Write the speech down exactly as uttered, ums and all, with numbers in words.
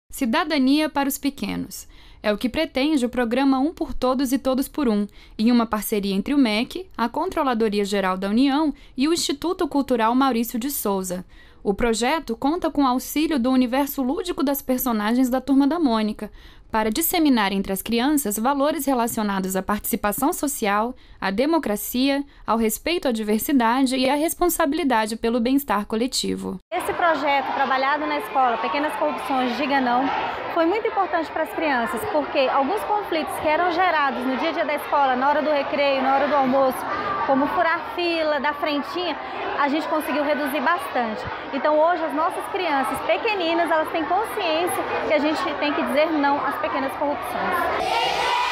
Cidadania para os pequenos. É o que pretende o programa Um por Todos e Todos por Um, em uma parceria entre o M E C, a Controladoria Geral da União e o Instituto Cultural Maurício de Souza. O projeto conta com o auxílio do universo lúdico das personagens da Turma da Mônica, para disseminar entre as crianças valores relacionados à participação social, à democracia, ao respeito à diversidade e à responsabilidade pelo bem-estar coletivo. Esse projeto, trabalhado na escola, Pequenas Corrupções, Diga Não, foi muito importante para as crianças, porque alguns conflitos que eram gerados no dia a dia da escola, na hora do recreio, na hora do almoço, como furar fila, da frentinha, a gente conseguiu reduzir bastante. Então hoje as nossas crianças pequeninas, elas têm consciência que a gente tem que dizer não às pequenas corrupções.